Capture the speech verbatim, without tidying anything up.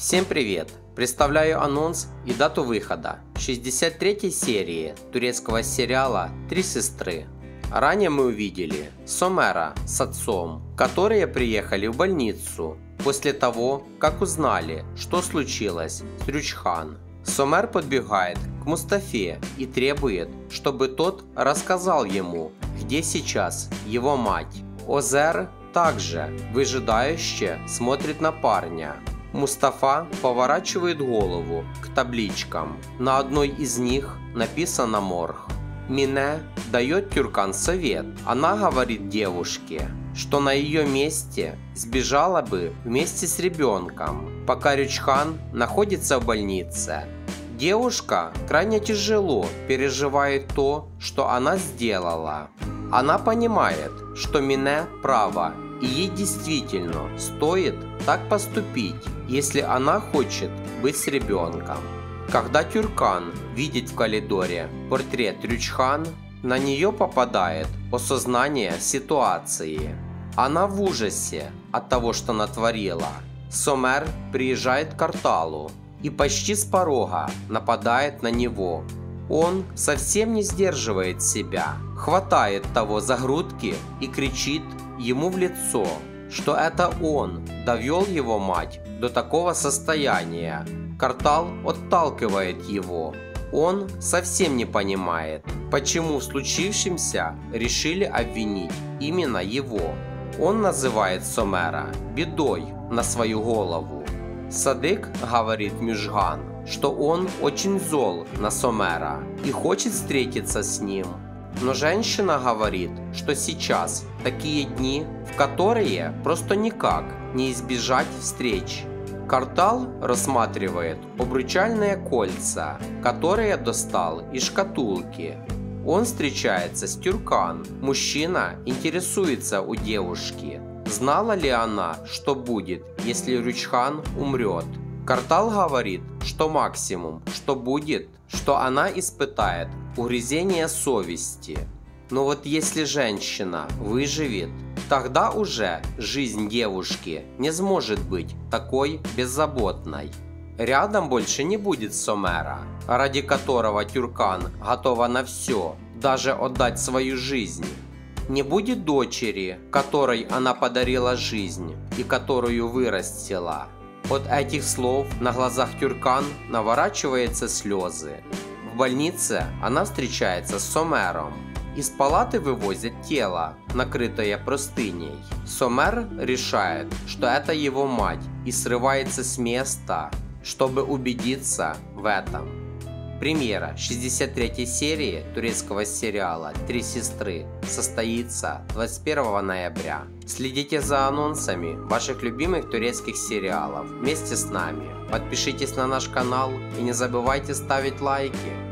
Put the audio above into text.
Всем привет! Представляю анонс и дату выхода шестьдесят третьей серии турецкого сериала «Три сестры». Ранее мы увидели Сомера с отцом, которые приехали в больницу после того, как узнали, что случилось с Рючхан. Сомер подбегает к Мустафе и требует, чтобы тот рассказал ему, где сейчас его мать. Озер также выжидающе смотрит на парня. Мустафа поворачивает голову к табличкам. На одной из них написано «Морг». Мине дает Тюркан совет. Она говорит девушке, что на ее месте сбежала бы вместе с ребенком, пока Рючхан находится в больнице. Девушка крайне тяжело переживает то, что она сделала. Она понимает, что Мине права, и ей действительно стоит так поступить, если она хочет быть с ребенком. Когда Тюркан видит в коридоре портрет Рючхан, на нее попадает осознание ситуации. Она в ужасе от того, что натворила. Сомер приезжает к Карталу и почти с порога нападает на него. Он совсем не сдерживает себя, хватает того за грудки и кричит ему в лицо, что это он довел его мать до такого состояния. Картал отталкивает его. Он совсем не понимает, почему в случившемся решили обвинить именно его. Он называет Сомера бедой на свою голову. Садык говорит Мюжган, что он очень зол на Сомера и хочет встретиться с ним. Но женщина говорит, что сейчас такие дни, в которые просто никак не избежать встреч. Картал рассматривает обручальные кольца, которые достал из шкатулки. Он встречается с Тюркан. Мужчина интересуется у девушки, знала ли она, что будет, если Рючхан умрет. Картал говорит, что максимум, что будет, что она испытает угрызение совести. Но вот если женщина выживет, тогда уже жизнь девушки не сможет быть такой беззаботной. Рядом больше не будет Сомера, ради которого Тюркан готова на все, даже отдать свою жизнь. Не будет дочери, которой она подарила жизнь и которую вырастила. От этих слов на глазах Тюркан наворачиваются слезы. В больнице она встречается с Сомером. Из палаты вывозят тело, накрытое простыней. Сомер решает, что это его мать, и срывается с места, чтобы убедиться в этом. Премьера шестьдесят третьей серии турецкого сериала «Три сестры» состоится двадцать первого ноября. Следите за анонсами ваших любимых турецких сериалов вместе с нами. Подпишитесь на наш канал и не забывайте ставить лайки.